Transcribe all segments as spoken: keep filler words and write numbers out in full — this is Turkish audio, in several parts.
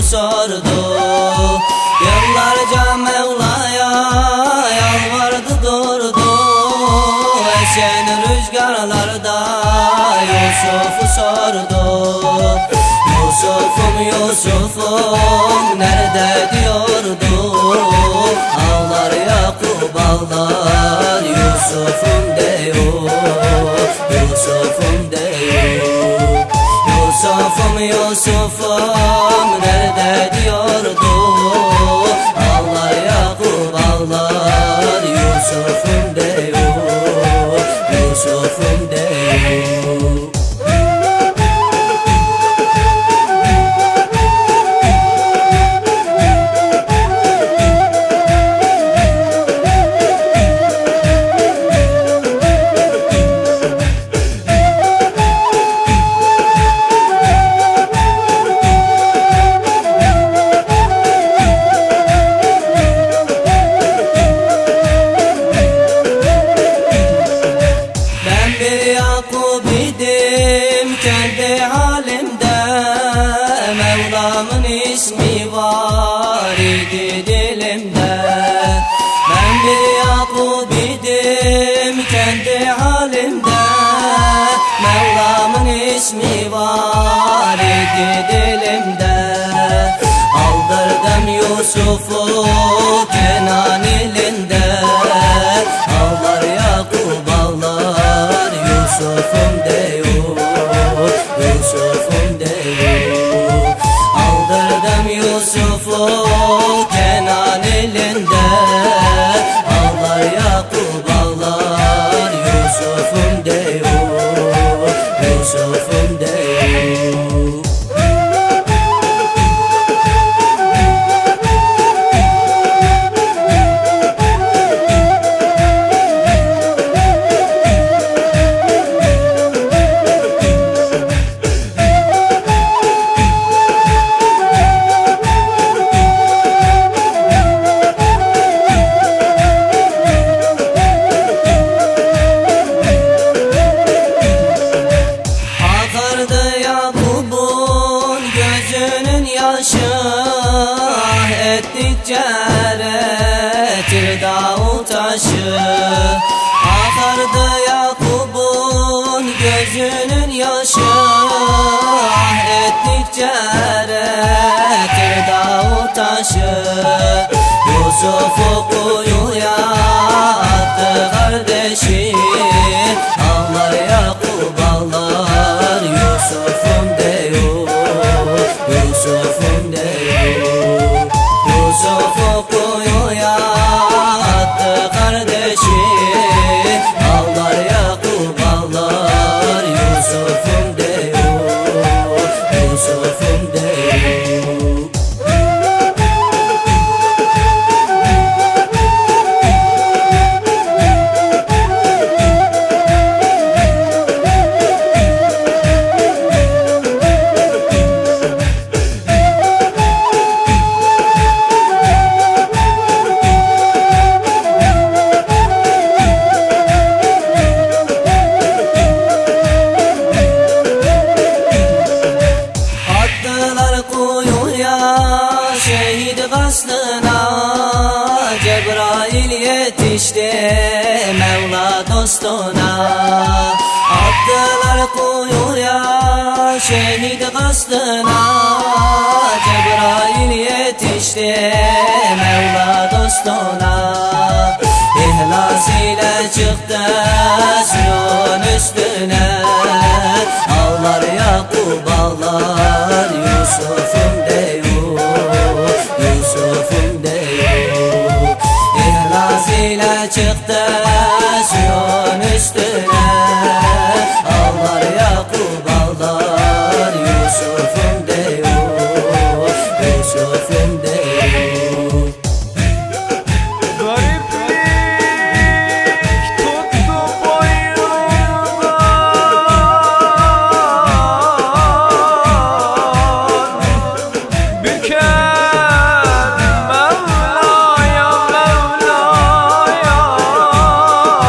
sordu. Yıllarca Mevla'ya yalvardı durdu. Esen rüzgarlarda Yusuf'u sordu. Yusuf'um Yusuf'um nerede diyordu. Ağlar Yakup ağlar Yusuf'um diyor. Yusuf'um diyor. Yusuf'um Yusuf'um nerede diyordu. Ağlar Yakup ağlar Yusuf'um diyor. Yusuf'um diyor. Yakup idim kendi halimde. Mevlam'ın ismi var idi dilimde. Ben bir Yakup idim kendi halimde. Mevlam'ın ismi var idi dilimde. Aldırdım Yusuf'u Kenan ilinde. Ağlar Yakup ağlar Yusuf'um diyor. Yusuf'um diyor. Aldırdım Yusuf'u Kenan elinde. Ağlar Yakup ağlar Yusuf'um diyor. Yusuf'um diyor. Yakup'un gözünün yaşı ah ettikçe eretir dağ taşı. Akardı Yakup'un gözünün yaşı ah ettikçe eretir dağ taşı. Yusuf'u kuyuya attı kardeşi. Ağlar Yakup ağlar Yusuf'um diyor. Yusuf'um diyor. Yusuf'u kuyuya attı kardeşi. Ağlar Yakup ağlar Yusuf'um diyor. Yusuf'um diyor. Şehit gaslına Cebrail yetişti Mevla dostuna. Attılar kuyuya şehit gaslına. Cebrail yetişti Mevla dostuna. İhlas ile çıktı suyun üstüne. Ağlar Yakup ağlar Yusuf'um diyor. Yusuf'um diyor. İhlas ile çıktı suyun üstüne. Ağlar Yakup ağlar Yusuf'um diyor. Yusuf'um diyor. Mevla'ya Mevla'ya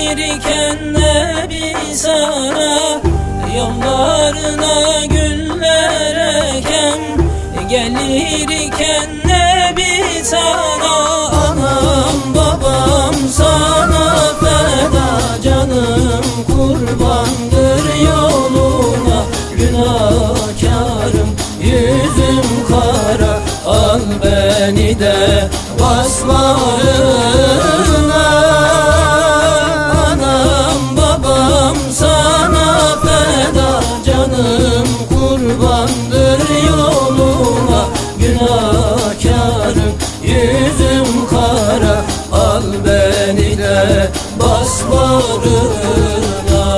gelirken Nebi sana, yollarına güller eken. Gelirken Nebi sana, anam babam sana feda, canım kurbandır yoluna. Günahkarım, yüzüm kara, al beni de basma önüne. Anam babam sana feda, canım kurbandır yoluna. Günahkarım, yüzüm kara, al beni de basma önüne.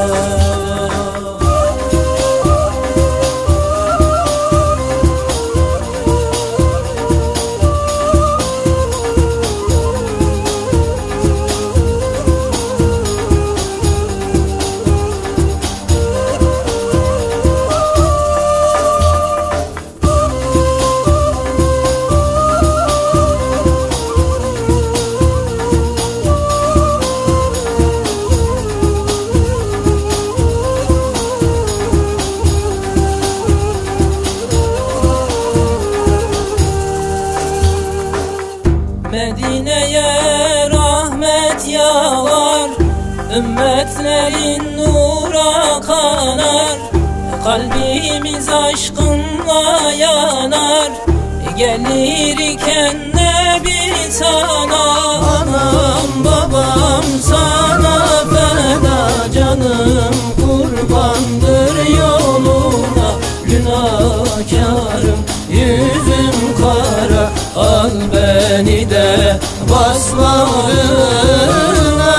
Medine'ye rahmet yağar, ümmetlerin nura kanar. Kalbimiz aşkınla yanar, gelirken Nebi sana. Anam babam sana feda, canım kurbandır yoluna. Günahkarım, yüzüm kara, al beni de basma önüne.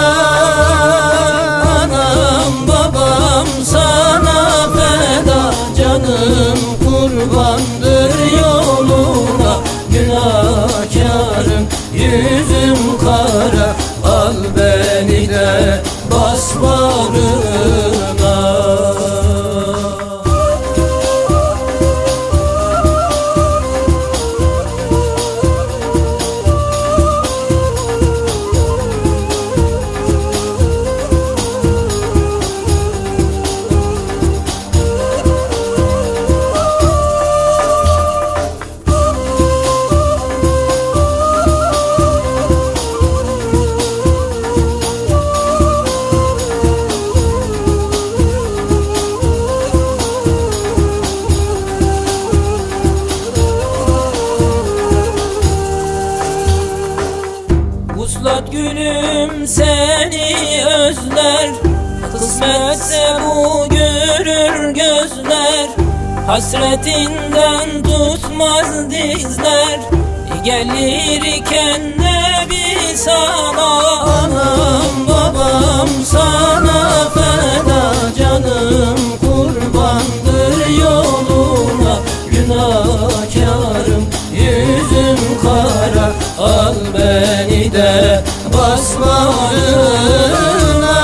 Anam babam sana feda, canım kurbandır yoluna. Günahkarım, yüzüm kara, al beni de basma önüne. Vuslat gülüm seni özler, kısmetse bu görür gözler. Hasretinden tutmaz dizler, gelirken Nebi sana. Anam babam sana feda, canım kurbandır yoluna. Günahkarım, yüzüm kara, al beni de basma önüne.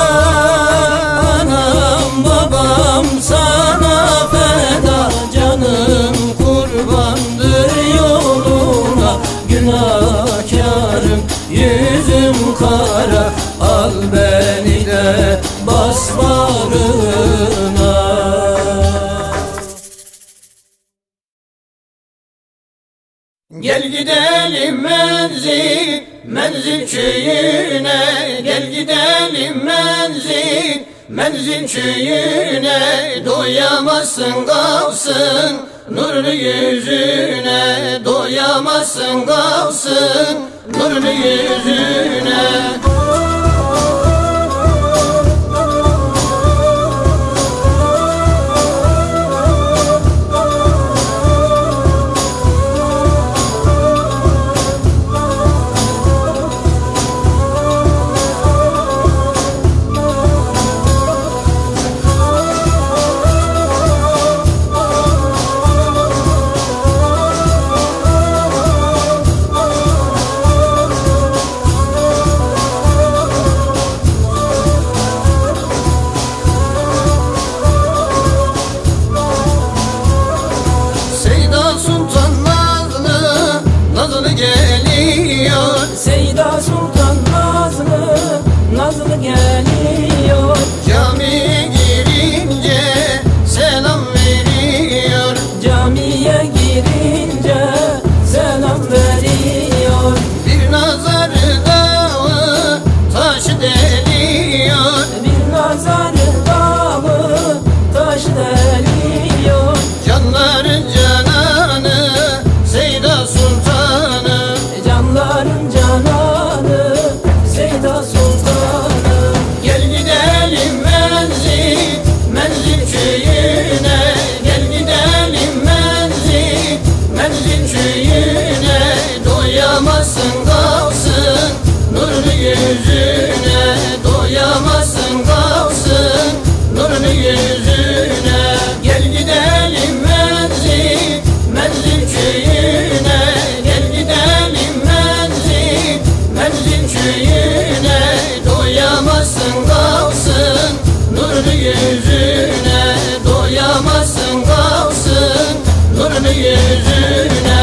Anam babam sana feda, canım kurbandır yoluna. Günahkarım, yüzüm kara, al beni de basma önüne. Gel gidelim menzil, menzil köyüne. Gel gidelim menzil, menzil köyüne. Doyamazsın kalsın nurlu yüzüne. Doyamazsın kalsın nurlu yüzüne. köyüne, gel gidelim menzil, menzil köyüne. Doyamazsın kalsın nurlu yüzüne, doyamazsın kalsın nurlu yüzüne. Gel gidelim menzil, menzil köyüne, gel gidelim menzil, menzil köyüne. Doyamazsın kalsın nurlu yüzüne, doyamazsın kalsın nurlu yüzüne.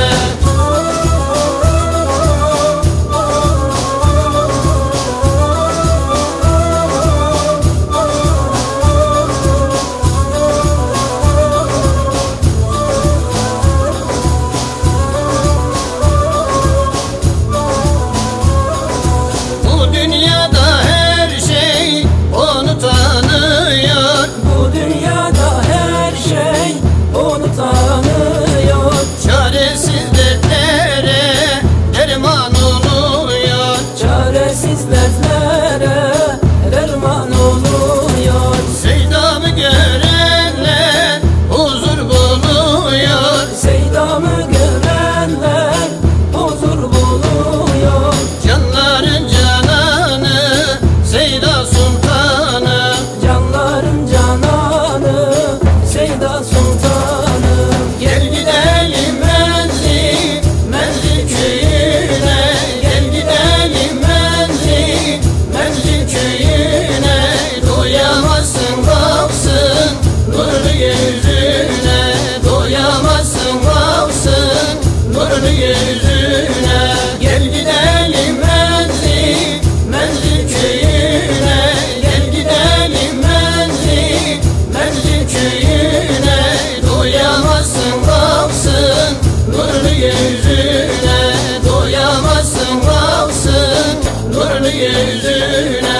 Bu dünyada her şey onu tanıyor, Bu dünyada her şey onu tanıyor. çaresiz dertlere derman oluyor. Çaresiz dertlere derman oluyor. Seydamı görenler huzur buluyor. Seydamı görenler huzur buluyor. Canların cananı Seyda Sultanı, Canların cananı Seyda Sultanı. gel gidelim menzil, menzil köyüne. Gel gidelim menzil, menzil köyüne. Doyamazsın kalsın nurlu yüzüne, doyamazsın kalsın nurlu yüzüne. Gel gidelim menzil, menzil köyüne. Gel gidelim menzil, menzil köyüne. Doyamazsın kalsın nurlu yüzüne, doyamazsın kalsın nurlu yüzüne.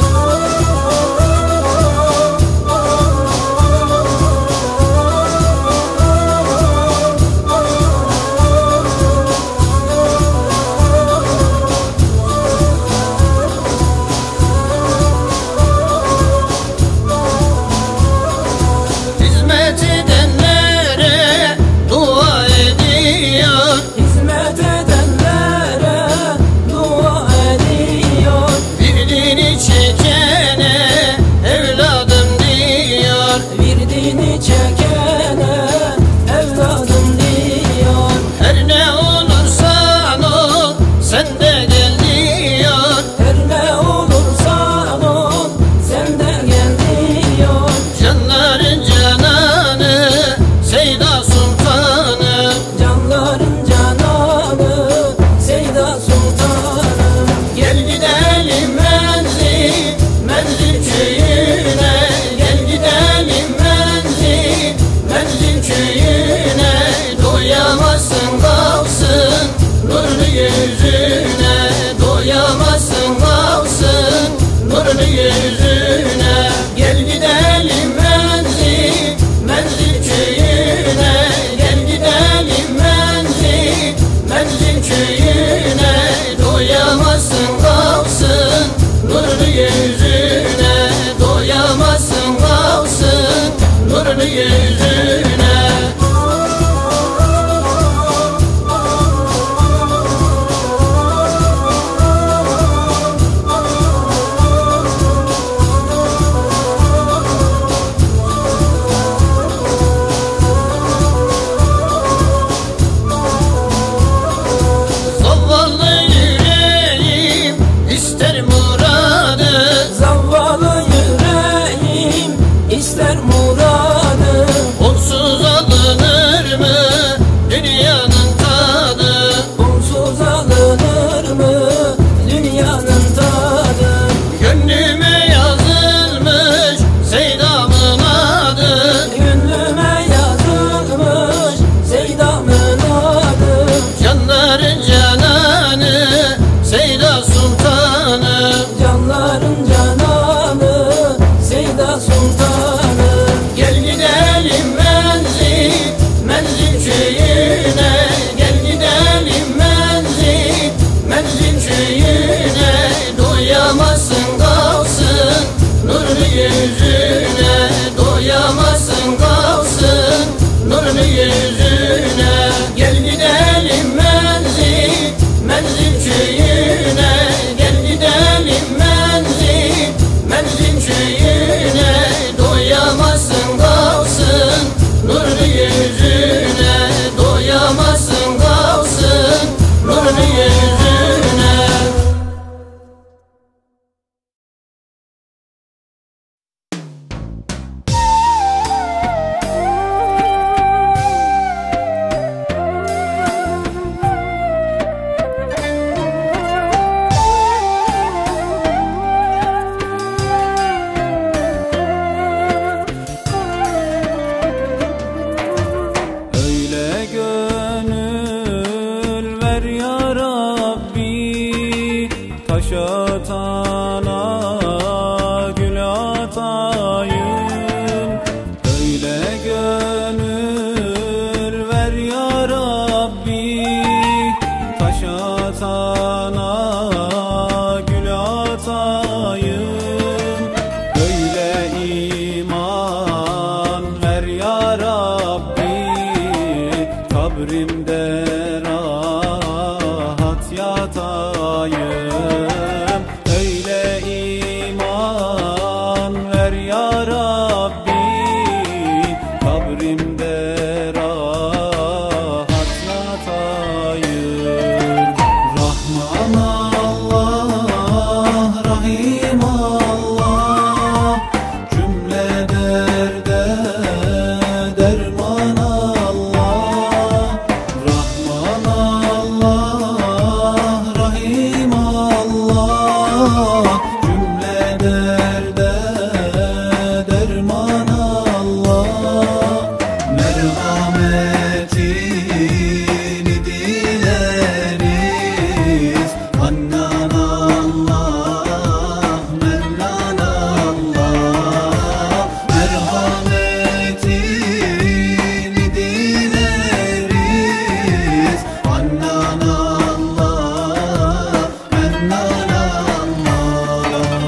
Hizmet edenlere dua ediyor, Hizmet edenlere dua ediyor. birini çekene evladım diyor. Virdini çekene evladım diyor. Her ne olursan ol sen de gel diyor. Her ne olursan ol sen de gel diyor. Canların cananı Seyda Sultanı, Canların cananı Seyda Sultanı. gel gidelim menzil, menzil köyüne. Gel gidelim menzil, menzil köyüne. Doyamazsın kalsın nurlu yüzüne, doyamazsın kalsın nurlu yüzüne. Gel gidelim menzil, menzil köyüne. Gel gidelim menzil, menzil köyüne. Doyamazsın kalsın nurlu yüzüne, doyamazsın kalsın nurlu yüzüne. Zavallı yüreğim ister muradı, Zavallı yüreğim ister muradı. onsuz alınır mı dünyanın tadı? Onsuz alınır mı dünyanın tadı? Gönlüme yazılmış Seydam'ın adı, Gönlüme yazılmış Seydam'ın adı. canların cananı Seyda Sultanı, Canların cananı Seyda Sultanı. gel gidelim nurlu yüzüne. Gel gidelim menzil, menzil köyüne. Gel gidelim menzil, menzil köyüne. Doyamazsın kalsın nurlu yüzüne. Doyamazsın kalsın nurlu yüzüne. Öyle gönül ver ya Rabbi, taş atana gül atayım. Öyle gönül ver ya Rabbi, taş atana gül atayım. Öyle iman ver ya Rabbi, kabrimde rahat yatayım. Öyle iman ver ya Rabbi, kabrimde rahat yatayım. Rahman Allah, Rahim Allah, cümle derde derman Allah. Rahman Allah, Rahim Allah, cümle derde derman Allah. Merhametini dileriz, Hannan Allah, Mennan Allah. Merhametini dileriz, Hannan Allah, Mennan Allah.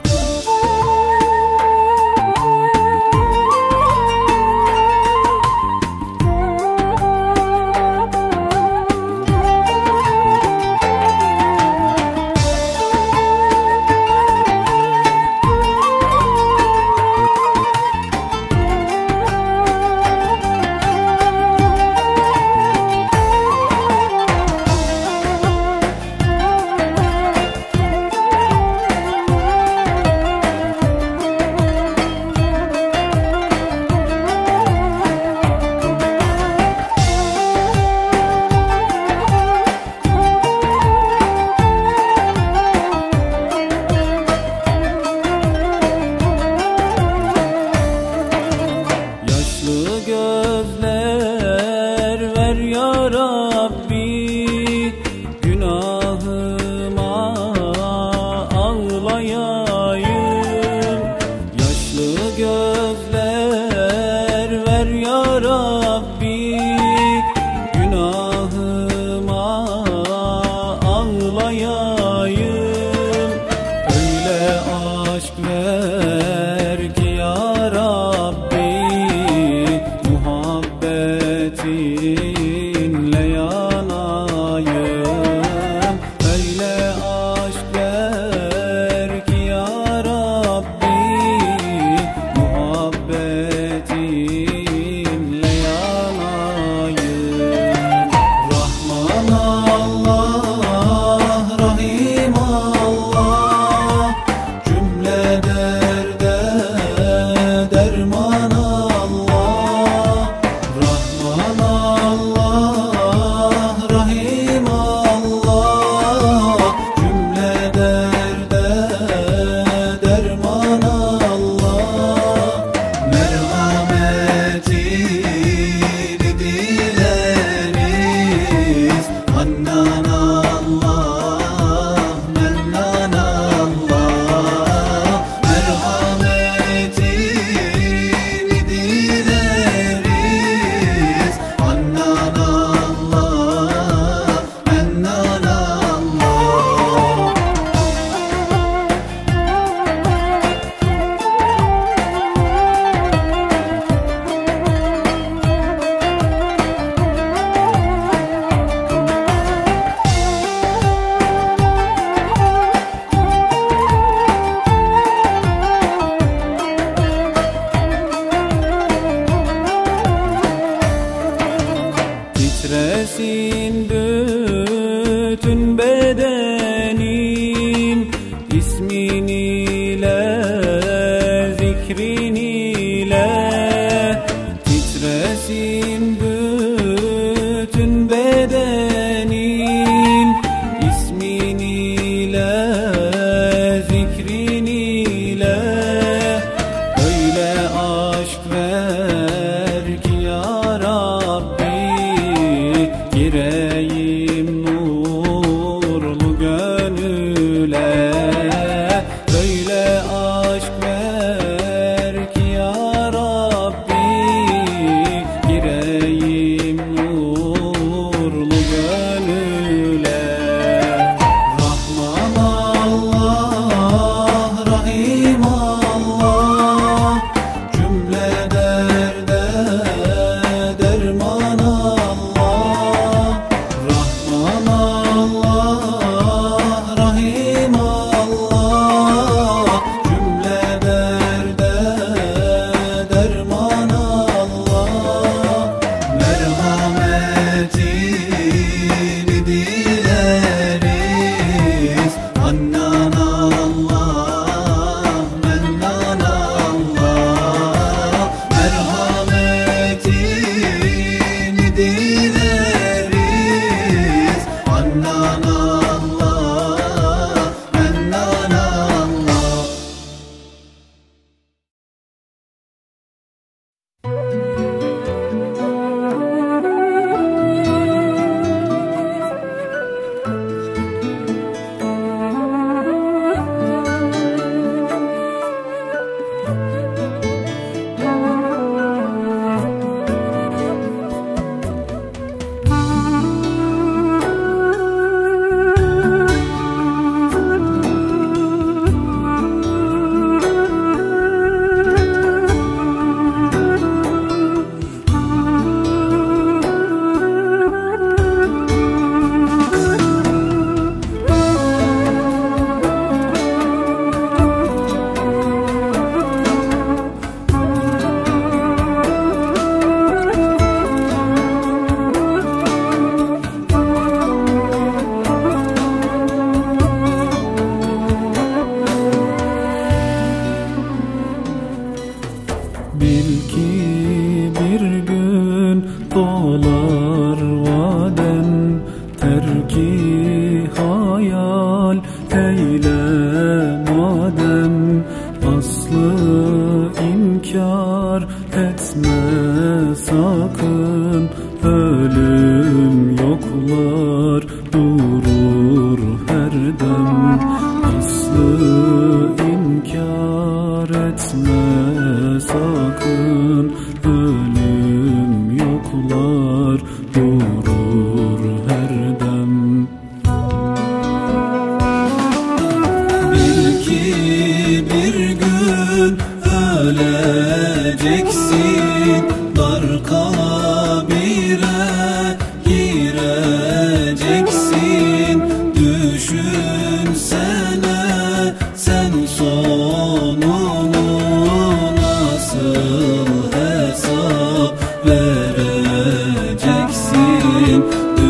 Yaşlı gözler ver ya Rabbi, günahıma ağlayayım. Yaşlı gözler ver ya Rabbi, günahıma ağlayayım. Öyle aşk ver ki ya Rabbi, muhabbetinle yanayım. Öyle aşk ver ki ya Rabbi, muhabbetinle yanayım. Rahman Allah, Rahim Allah, cümle derde derman Allah. Rahman Allah, Rahim Allah, cümle derde derman Allah. Merhametini dileriz, Hannan Allah, Mennan Allah. Merhametini dileriz, Hannan Allah, Mennan Allah. Titresin bütün bedenim, ismin ile, zikrin ile. Titresin bütün bedenim, ismin ile, zikrin ile. Öyle aşk ver ki ya Rabbi, gireyim nurlu gönüle. Böyle aşk ver ki ya Rabbi, gireyim nurlu gönüle. Rahman Allah, Rahim Allah, cümle derde derman Allah. Rahman Allah, Rahim Allah, cümle derde derman Allah. Merhametini dileriz, Hannan Allah, Mennan Allah. Merhametini dileriz, Hannan Allah, Mennan Allah. Bil ki bir gün dolar vadem, terki hayal eyle madem. Aslı inkar etme sakın, ölüm yoklar durur her dem. Aslı inkar etme sakın, ölüm yoklar durur her dem. Bil ki bir gün öleceksin, dar kabire gireceksin. Düşünsene sen sonunu, nasıl hesap vereceksin.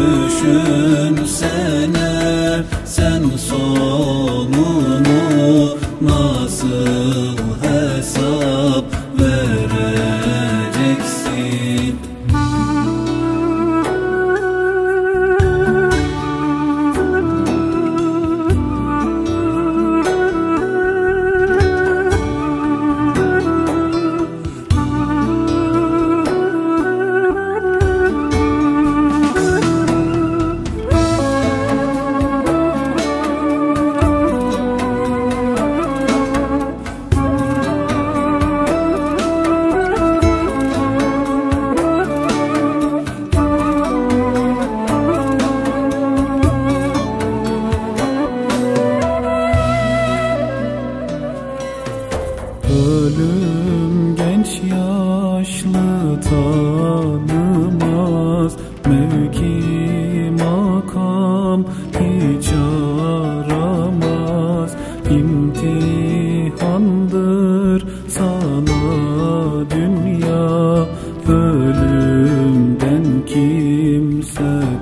Düşünsene sen sonunu, nasıl hesap vereceksin. Ölüm genç yaşlı tanımaz, mevki makam hiç aramaz. İmtihandır sana dünya, ölümden kimse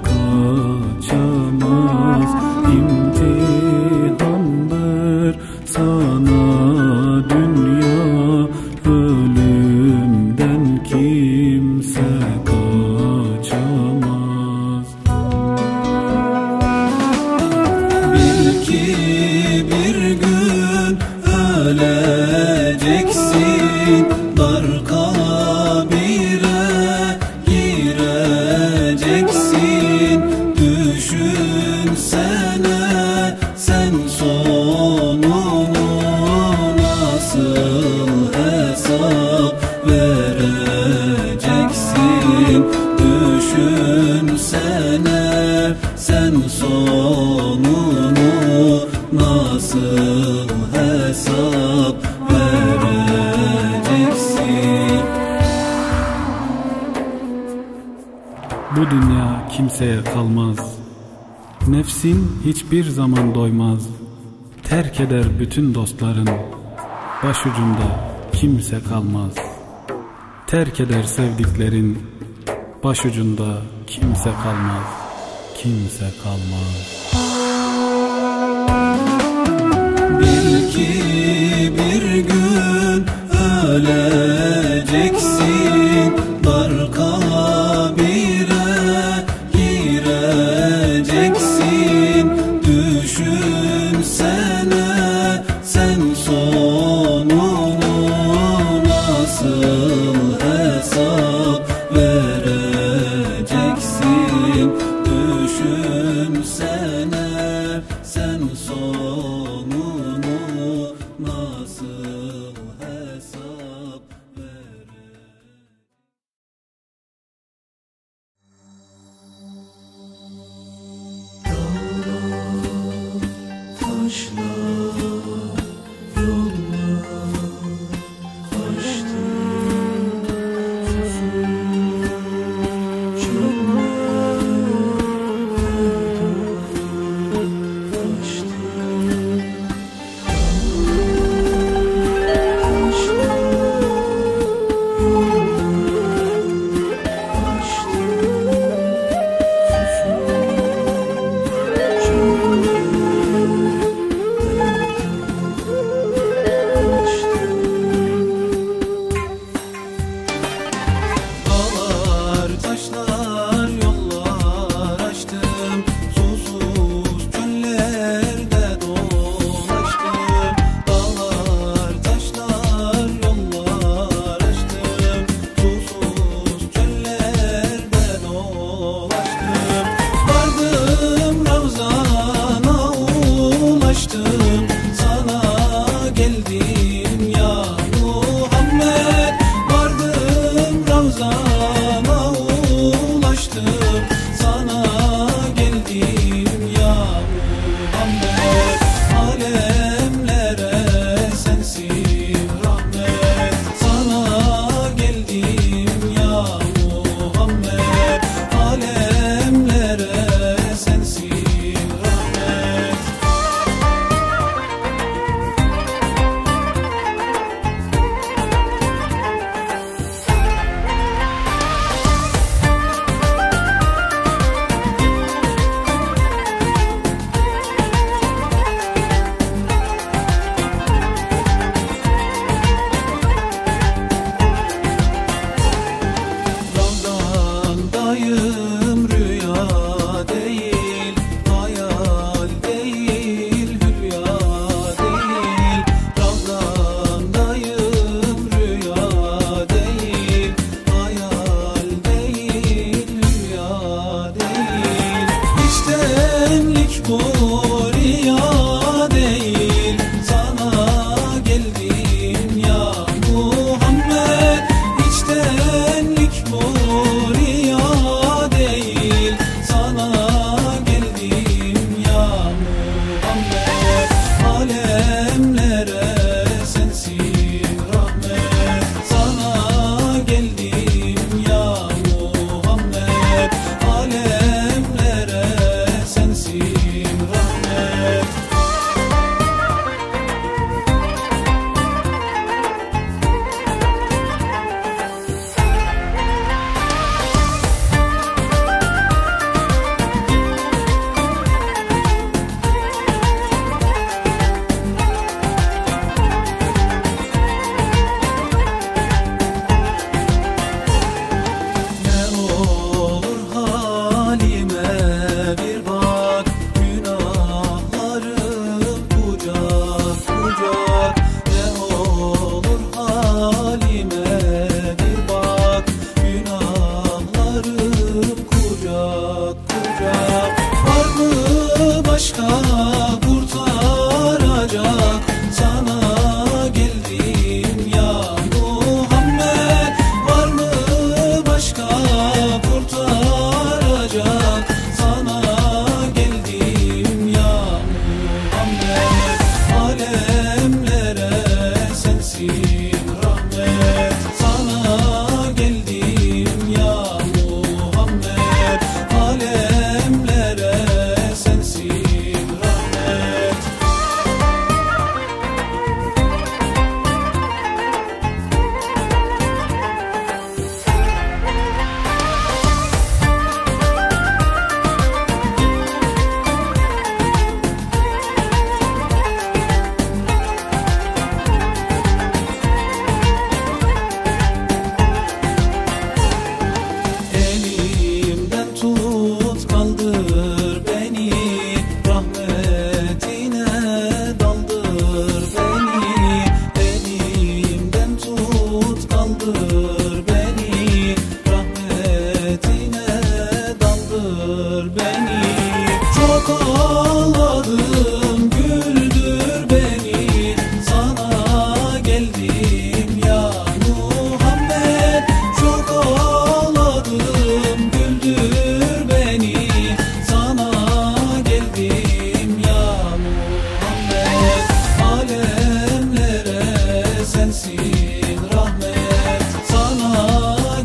Bu dünya kimseye kalmaz. Nefsin hiçbir zaman doymaz. Terk eder bütün dostların. Başucunda kimse kalmaz. Terk eder sevdiklerin. Başucunda kimse kalmaz. Kimse kalmaz. Bil ki bir gün öleceksin, dar kabire gireceksin. Düşünsene sen sonunu nasıl hesap vereceksin. Düşünsene sen sonunu nasıl hesap vereceksin. Dağlar, taşlar, yollar açtım, susuz çöller açtım. Dağlar, taşlar, yollar açtım. Susuz çöllerde dolaştım. Dağlar, taşlar, yollar açtım. Susuz çöllerde dolaştım. Vardım Ravzana ulaştım. Sana geldim ya Muhammed. Vardım Ravzana ulaştım. Sana geldim ya Muhammed. Alemlere sensin rahmet. Sana geldim ya Muhammed. Alemlere sensin rahmet.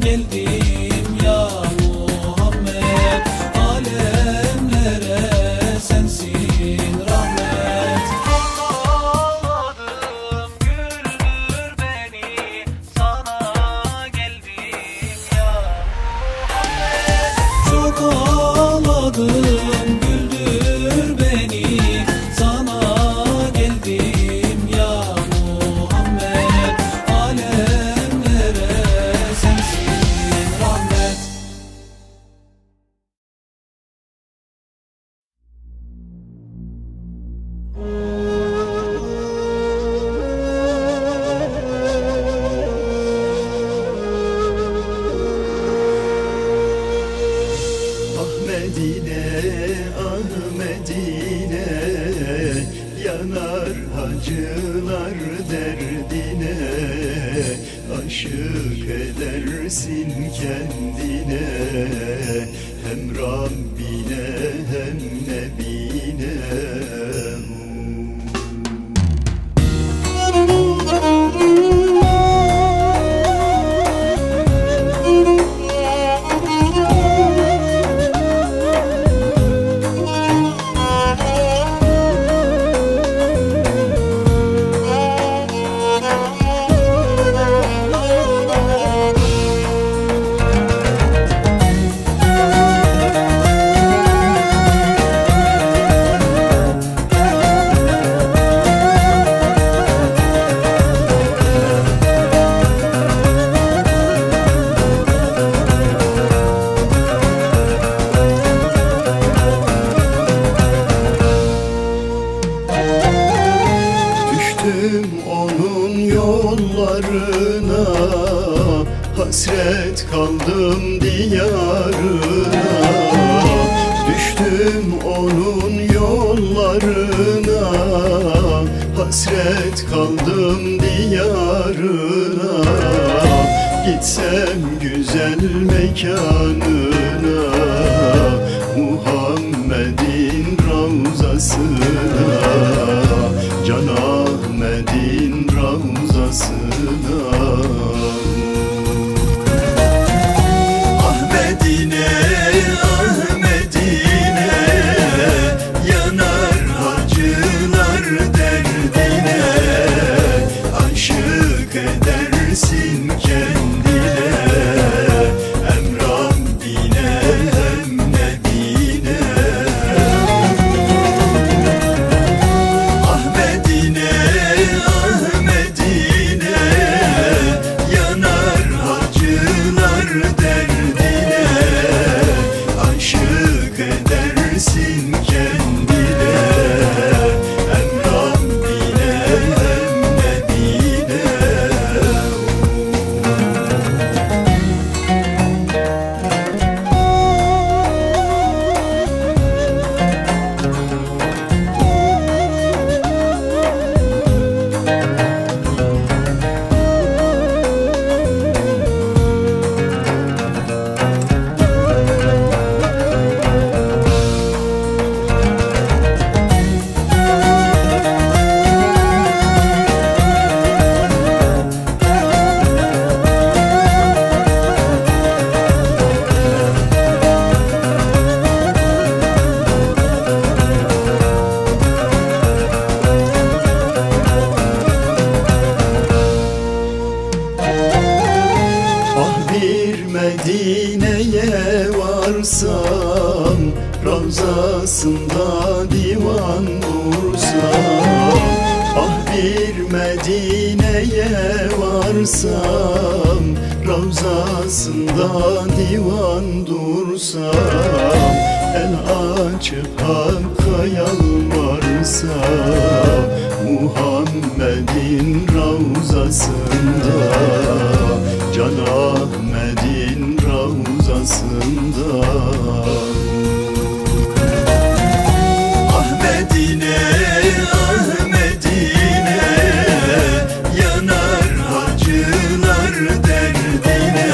geldim ya Muhammed. Alemlere sensin rahmet. Ağladım güldür beni, sana geldim ya Muhammed. Çok ağladım güldür beni, sana geldim ya Muhammed. Alemlere sensin rahmet. Ahmedine, Ahmedine, yanar hacılar derdine, aşık edersin kendine, hem Rabbine hem Nebine. Düştüm onun yollarına, hasret kaldım diyarına. Düştüm onun yollarına, hasret kaldım diyarına. Gitsem güzel mekanına, Muhammed'in ravzasına, Can Ahmet'in ravzasına. Ahmedine, Ahmedine, yanar hacılar derdine, aşık edersin kendine, hem Rabbine hem Nebine. Ahmedine, Ahmedine, yanar hacılar derdine, aşık edersin kendine, hem Rabbine hem Nebine. Ah bir Medine'ye varsam, ravzasında divan dursam. Ah bir Medine'ye varsam, ravzasında divan dursam. El açıp Hakk'a yalvarsam, Muhammed'in ravzasında, Can Ahmet'in ravzasında. Ahmedine, Ahmedine, yanar hacılar derdine,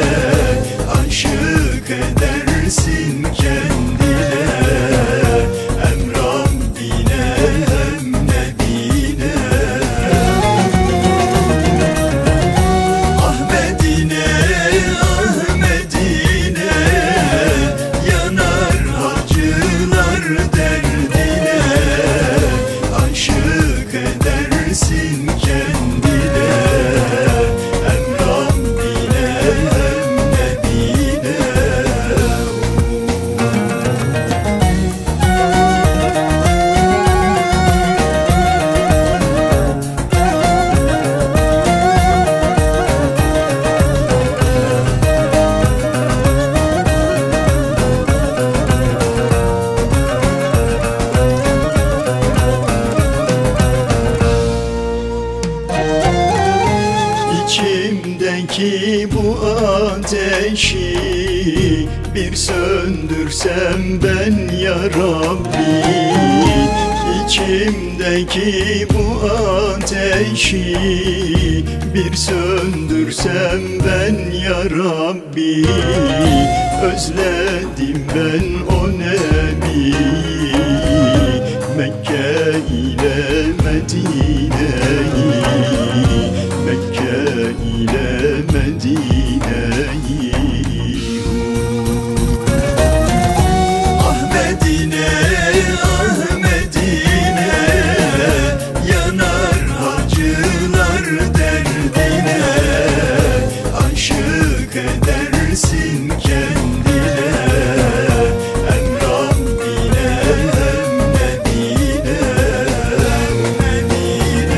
aşık edersin kendine, hem Rabbine hem Nebine. Ahmedine, ateşi bir söndürsem ben ya Rabbi, İçimdeki bu ateşi bir söndürsem ben ya Rabbi. Özledim ben o Nebi'yi, Mekke ile Medine'yi, Mekke ile Medine'yi. Ah Medine, ah Medine, yanar hacılar derdine, aşık edersin kendine, hem Rabbine hem Nebine, hem Medine.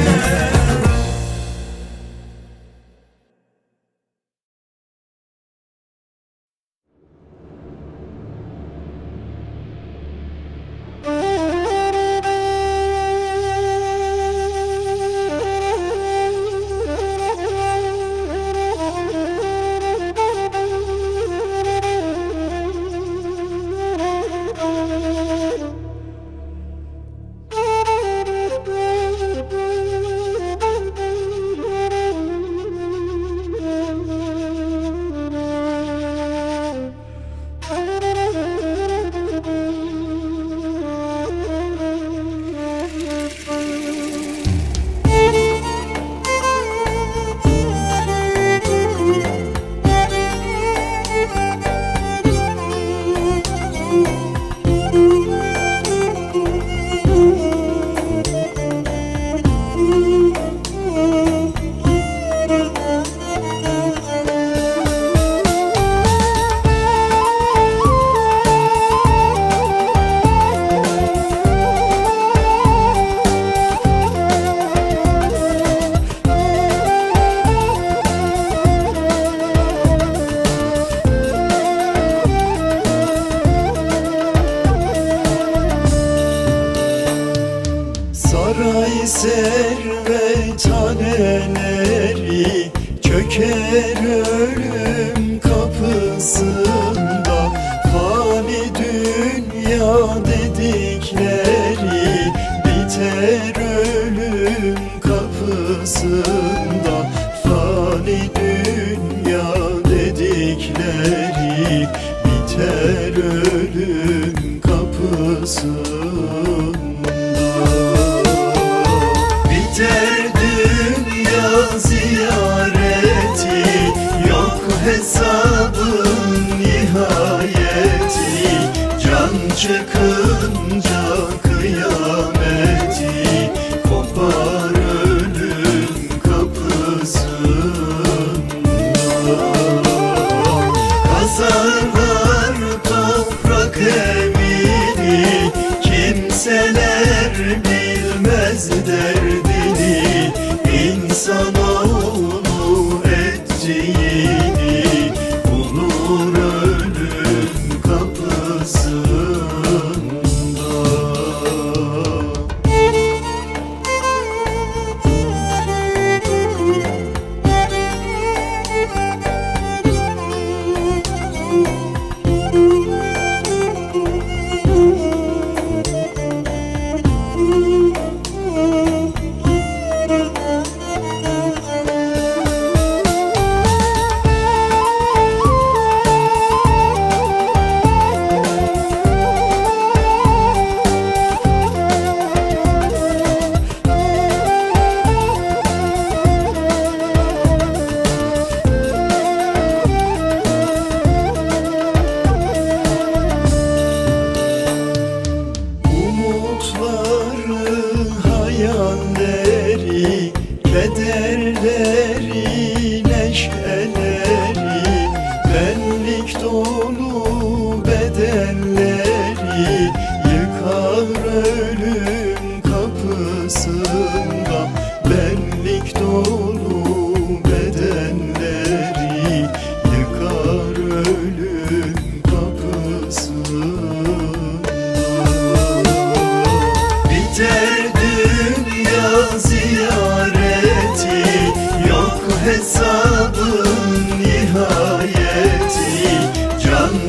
Saray servet haneleri çöker ölüm kapısında, fani dünya dedikleri biter ölüm kapısında, fani dünya dedikleri biter ölüm kapısında. Biter dünya ziyareti, yok hesabın nihayeti, can çıkınca kıyameti, kopar ölüm kapısında. Kazarlar toprak emini, kimseler bilmez derdini, insanoğlu ettiğini bulur ölüm kapısında.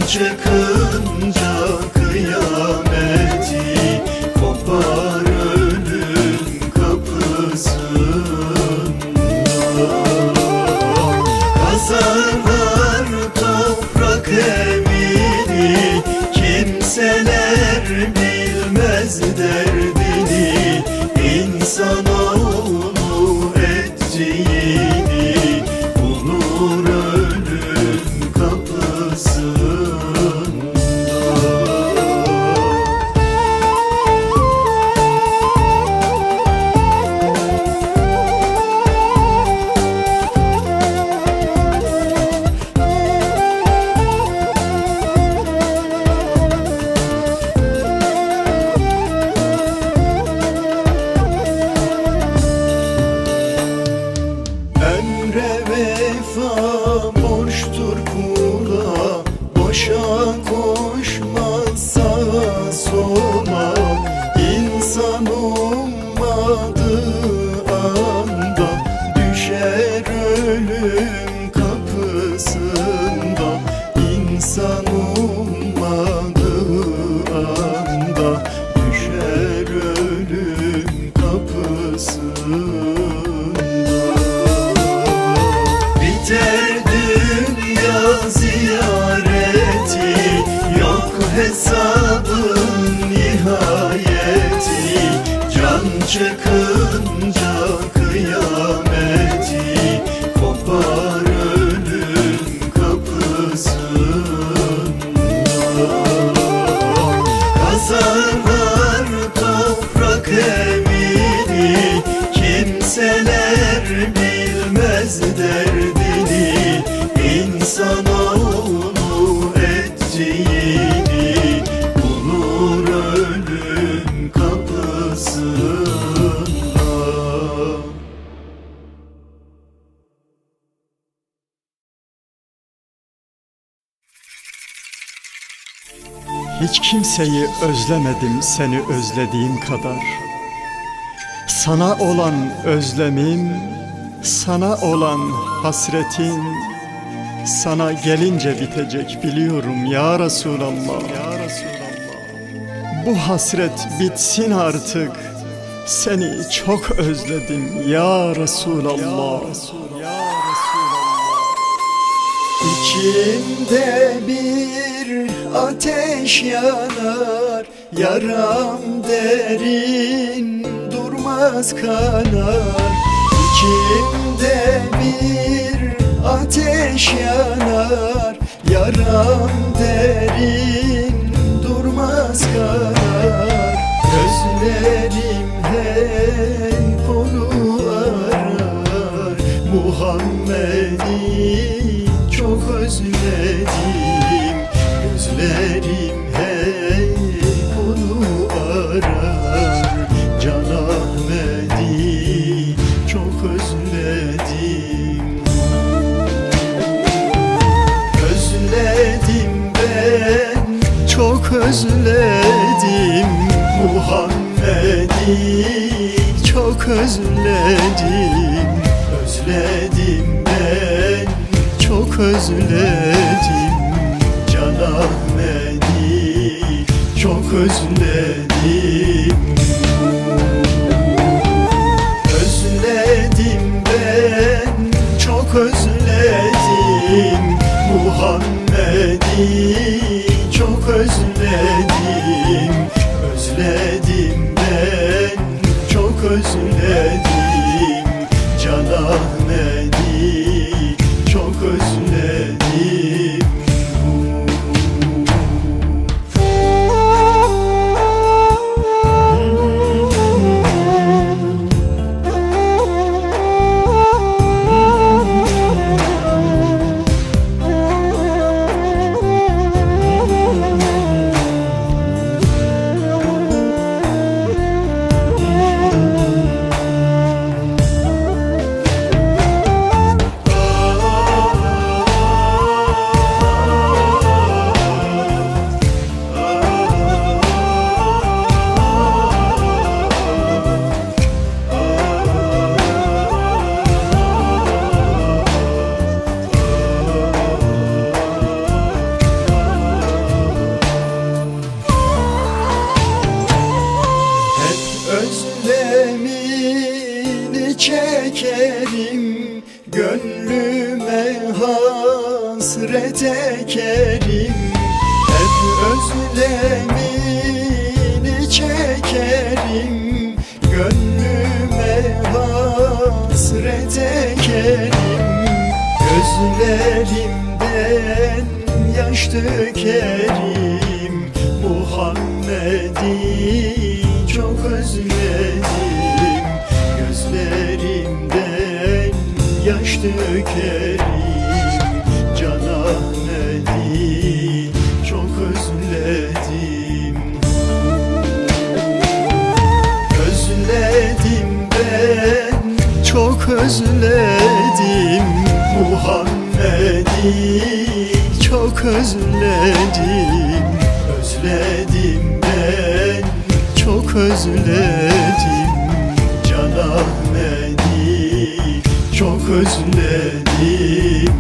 çıkınca kıyameti kopar ölüm kapısından. Kazarlar toprak emini, kimseler bilmez derdini. İnsanoğlu ettiğini bulur ölüm kapısından. Emre vefa borçtur kula, boşa koşmaz sağa sola. İnsan ummadığı anda düşer ölüm kapısında. İnsan ummadığı anda düşer ölüm kapısında. Biter dünya ziyareti, yok hesabın nihayeti. Can çıkınca kıyameti kopar ölüm kapısından. Kazarlar toprak emini, kimseler bilmez derdini. İnsanoğlu ettiğini bulur ölüm kapısından. Hiç kimseyi özlemedim seni özlediğim kadar. Sana olan özlemim, sana olan hasretim, sana gelince bitecek biliyorum ya Resulallah. Ya Resulallah. Bu hasret bitsin artık, seni çok özledim ya Resulallah. Ya Resulallah. Ya Resulallah. İçimde bir ateş yanar, yaram derin durmaz kanar. İçimde bir ateş yanar, yaram derin durmaz kanar. Gözlerim hep onu arar, Muhammed'i çok özledim. Gözlerim hep onu arar, Can Ahmet'i çok özledim. Özledim ben, çok özledim. Muhammed'i çok özledim. Özledim ben, çok özledim. Can Ahmet'i çok özledim. Özledim ben, çok özledim. Muhammed'i çok özledim. Özledim ben, çok özledim. Can Ahmet'i çok özledim. çekerim, hep özlemini çekerim. Gönlüme hasret ekerim, gözlerimden yaş dökerim. Muhammed'i çok özledim, gözlerimden yaş dökerim. Can Ahmet'i çok özledim. Özledim ben, çok özledim. Muhammed'i çok özledim. Özledim ben, çok özledim. Can Ahmet'i çok özledim.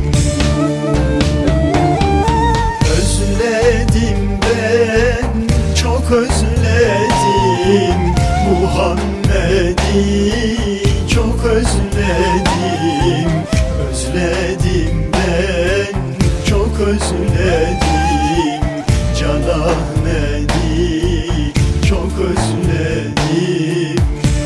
Özledim ben, çok özledim. Muhammed'i çok özledim. Özledim ben, çok özledim. Can Ahmet'i çok özledim.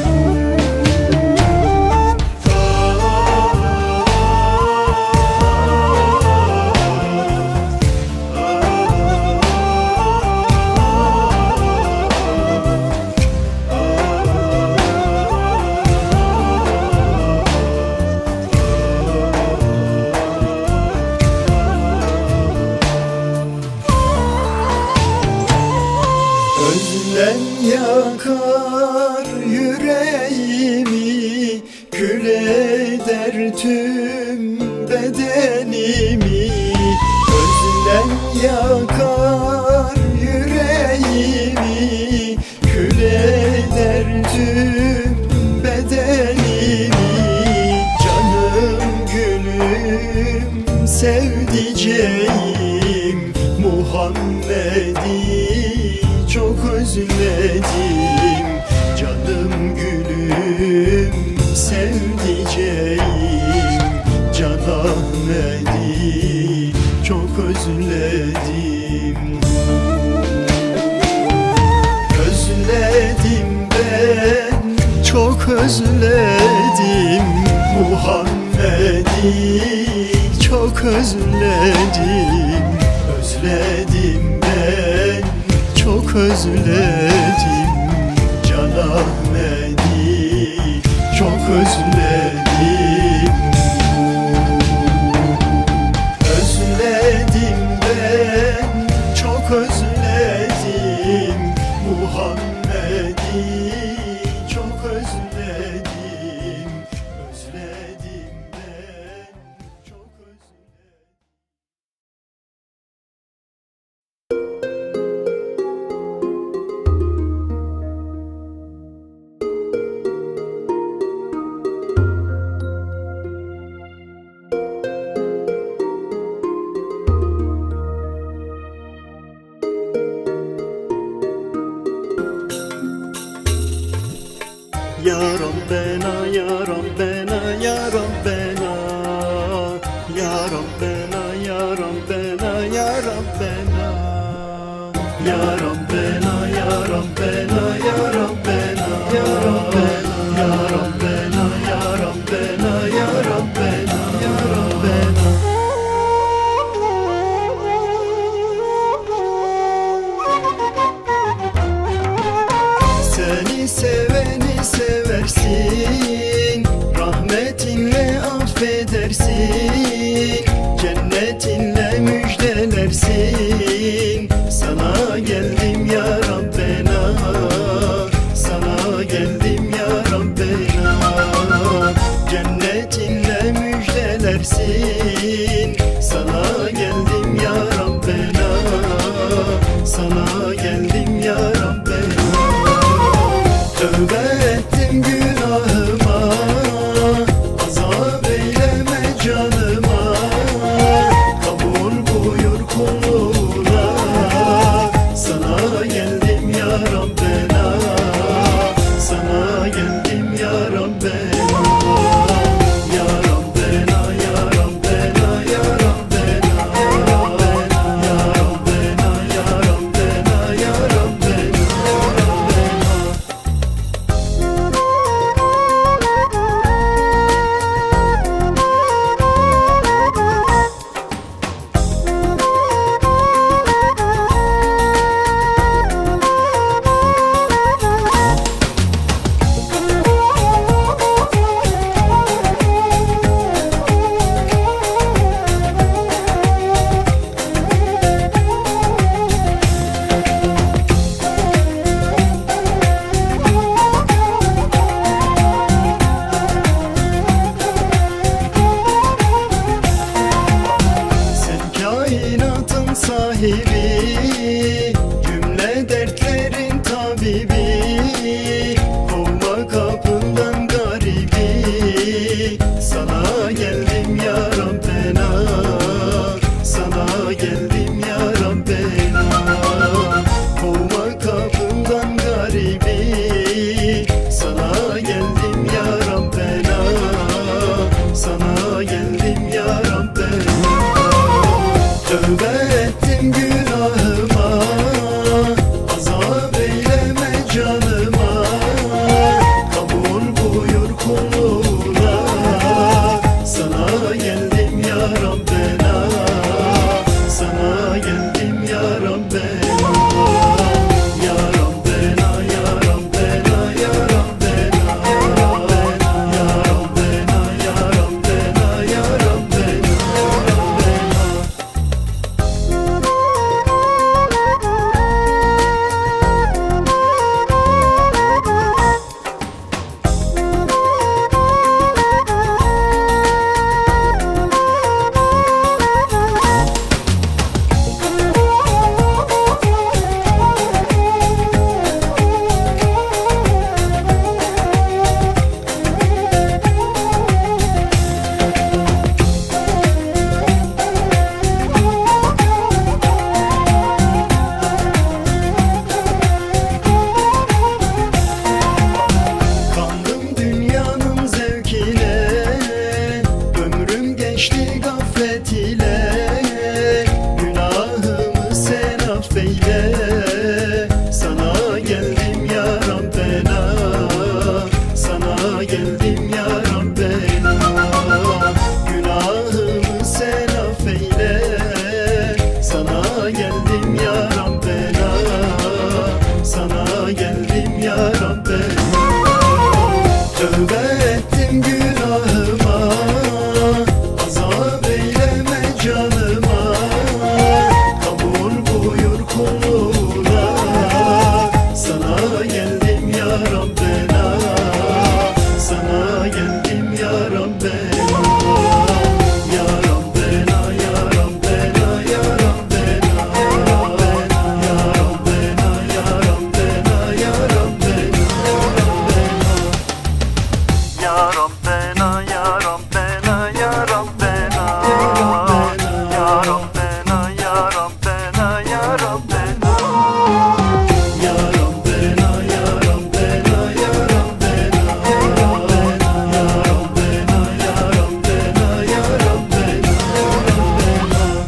Özlem yakar yüreğimi, kül eder tüm bedenimi. Özlem yakar yüreğimi, kül eder tüm bedenimi. Canım gülüm sevdiceğim, Muhammed'i çok özledim. Canım gülüm sevdiceğim, Can Ahmet'i çok özledim. Özledim ben, çok özledim. Muhammed'i çok özledim. Özledim ben, çok özledim. Can Ahmet'i çok özledim. Özledim ben, çok özledim. Muhammed'i çok özledim. Özledim ben, çok özledim. Ya Rabbena, Ya Rabbena, Ya Rabbena, Ya Rabbena, Ya Rabbena, Ya Rabbena, Ya Rabbena, Ya Rabbena, Ya Rabbena, Ya Rabbena, Ya Rabbena, Ya Rabbena, Ya Rabbena, Ya Rabbena. Seni seveni seversin, rahmetinle affedersin, cennetinle müjdelersin. Sana geldim ya Rabbena, sahibi, cümle dertlerin tabibi, kovma kapından garibi. Sana geldim ya Rabbena, sana geldim ya Rabbena. Kovma kapından garibi, sana geldim ya Rabbena, sana geldim ya Rabbena. Tövbe ettim günahıma, azap eyleme canıma, kabul buyur kuluna. Sana geldim ya Rabbena, sana geldim ya Rabbena. Ya Rabbena, ya Rabbena, ya Rabbena, ya Rabbena, ya Rabbena, ya Rabbena, ya Rabbena, ya Rabbena. Kandım dünyanın zevkine, ömrüm geçti gaflet ile. Günahımı sen affeyle, sana geldim ya Rabbena, sana geldim ya Rabbena. Günahımı sen affeyle, sana geldim ya Rabbena, sana geldim ya Rabbena. Tövbe ettim günahıma, azap eyleme canıma, kabul buyur kuluna. Sana geldim ya Rabbena, sana geldim ya Rabbena. Ya Rabbena, ya Rabbena, ya Rabbena, ya Rabbena, ya Rabbena, ya Rabbena, ya Rabbena, ya Rabbena. Ya Rabbena, ya Rabbena, ya Rabbena, ya Rabbena, ya Rabbena, ya Rabbena. Ya Rabbena, ya Rabbena, ya Rabbena, ya Rabbena, ya Rabbena, ya Rabbena, ya Rabbena, ya Rabbena.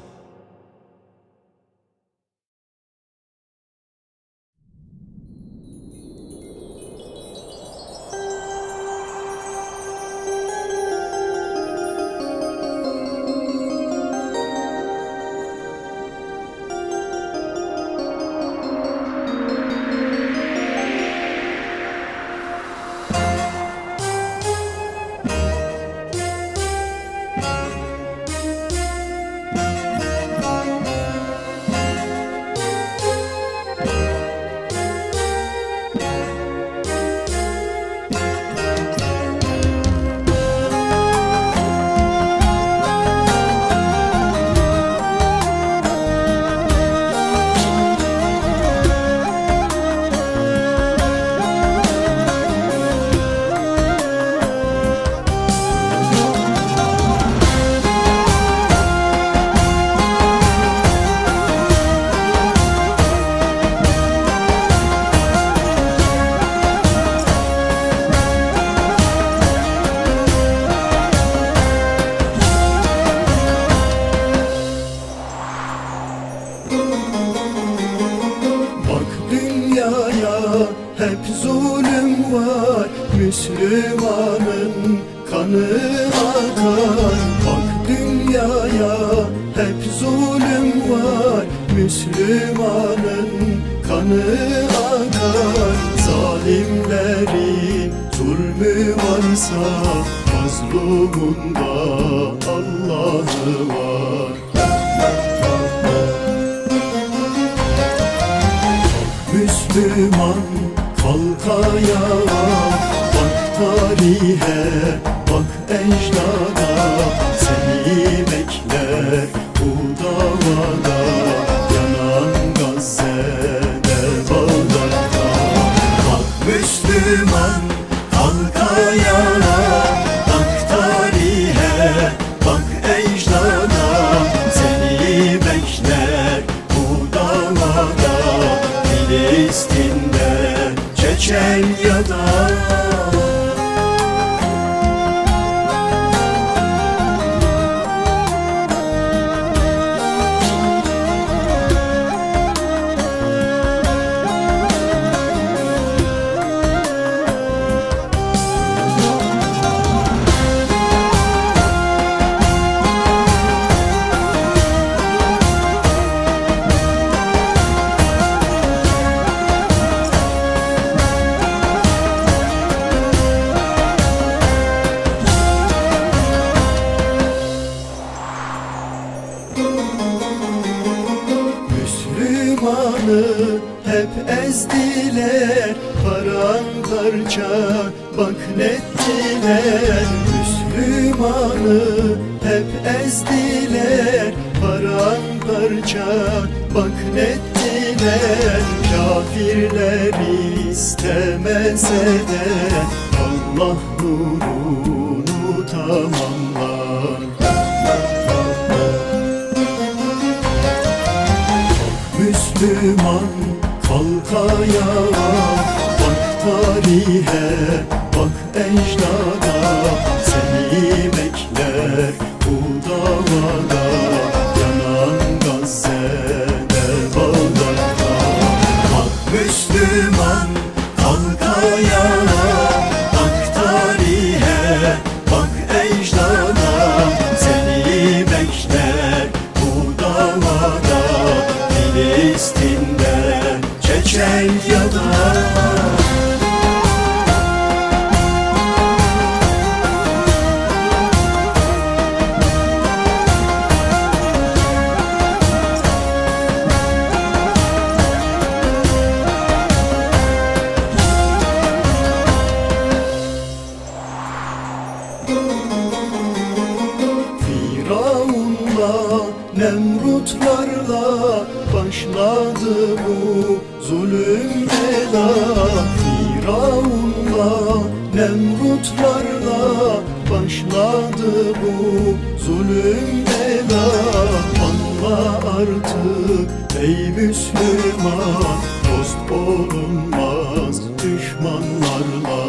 Hep zulüm var, Müslümanın kanı akar. Bak dünyaya hep zulüm var, Müslümanın kanı akar. Zalimlerin zulmü varsa mazlumunda Allah'ı var. Müslüman kalk ayağa, bak tarihe, bak ecdada, seni bekler bekler bu davada, yanan Gazze'de Bağdat'ta. Bak Müslüman, kalk ayağa, bak tarihe, bak ecdada, seni bekler bu davada, Filistin'de, Çeçenya'da. Müslümanı hep ezdiler, paramparça bak nettiler. Müslümanı hep ezdiler, paramparça bak nettiler. Kafirler istemese de Allah nurunu tamamlar. Müslüman, kalk ayağa, bak tarihe, bak ecdada, seni bekler bu davada, yanan Gazze'de Bağdat'ta. Bak Müslüman, kalk ayağa, bak tarihe, bak ecdada, seni bekler bu davada, Filistin'de, Çeçenya'da. Firavun'la, Nemrutlarla başladı bu zulüm bela. Firavun'la, Nemrutlarla başladı bu zulüm bela. Anla artık ey Müslüman, dost olunmaz düşmanlarla.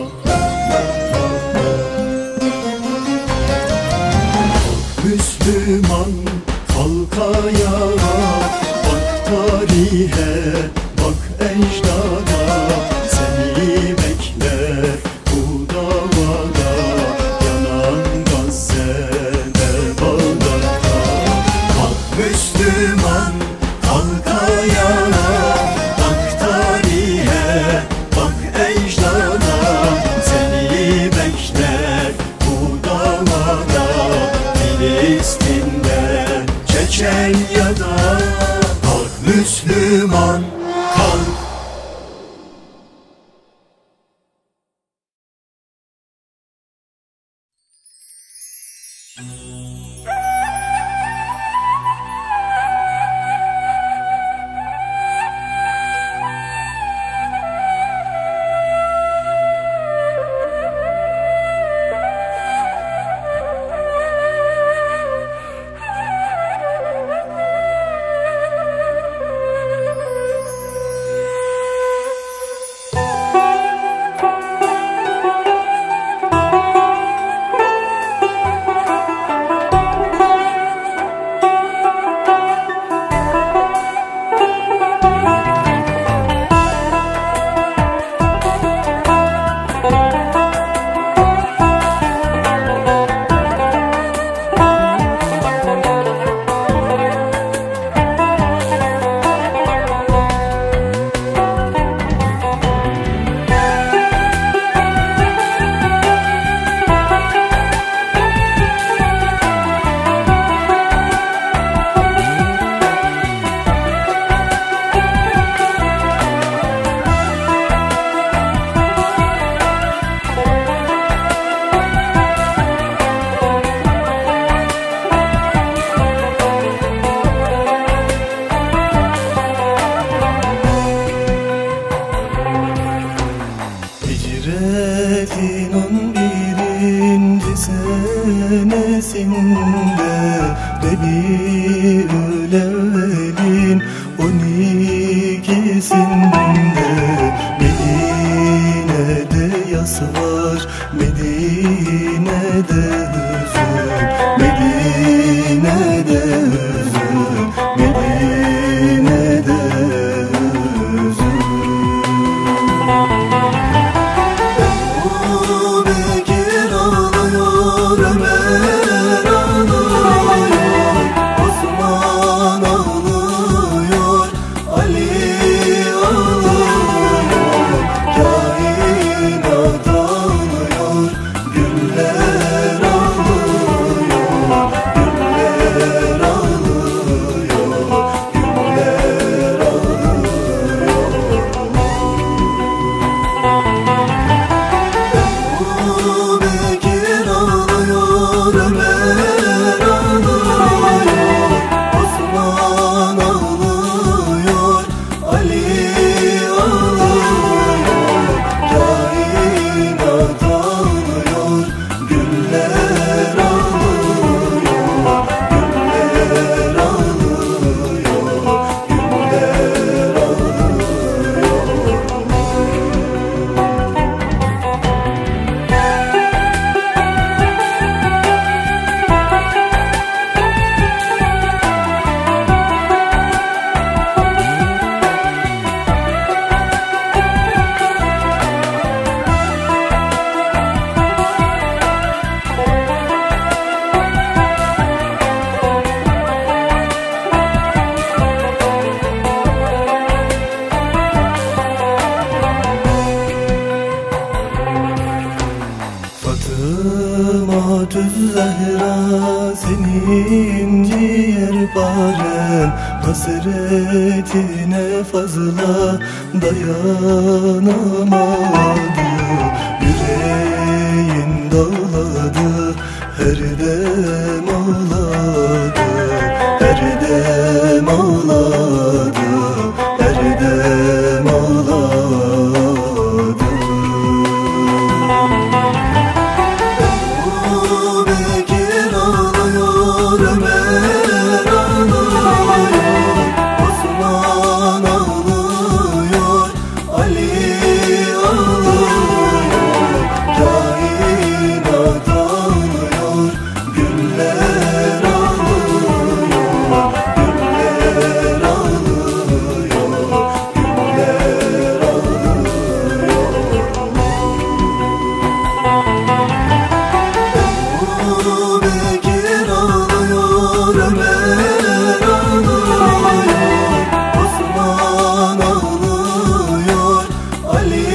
Müslüman, kalk ayağa, bak tarihe, bak ecdada, seni bekler bu davada, yanan Gazze'de Bağdat'ta. Bak Müslüman, kalk ayağa, bak tarihe, bak ecdada, seni bekler bu davada, Filistin'de, Çeçenya'da. Kalk Müslüman, kalk. Osman ağlıyor, Ali ağlıyor, kainat ağlıyor, güller ağlıyor, güller ağlıyor, güller Fatıma-tüz Zehra, senin ciğerbaren hasretine fazla dayanamadı. Yüreğin dağladı, her dem ağladı, her dem ağladı, her dem ağladı. Bekir ağlıyor, Ömer ağlıyor, Osman ağlıyor, Ali ağlıyor, kainat ağlıyor, güller ağlıyor, güller ağlıyor, güller ağlıyor. Bekir ağlıyor, Ömer ağlıyor, Osman ağlıyor, Ali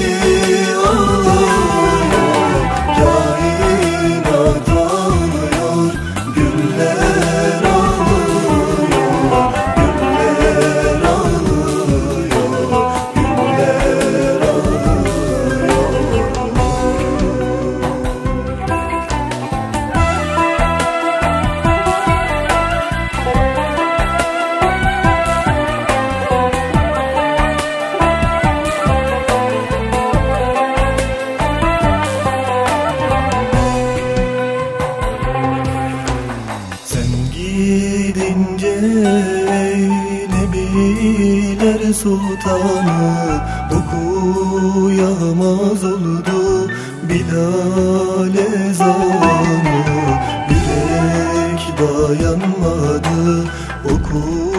ağlıyor, kainat ağlıyor, güller ağlıyor, güller ağlıyor, güller Sen gidince ey Nebiler Sultanı okuyamaz oldu Bilal ezanı. Yürek dayanmadı, oku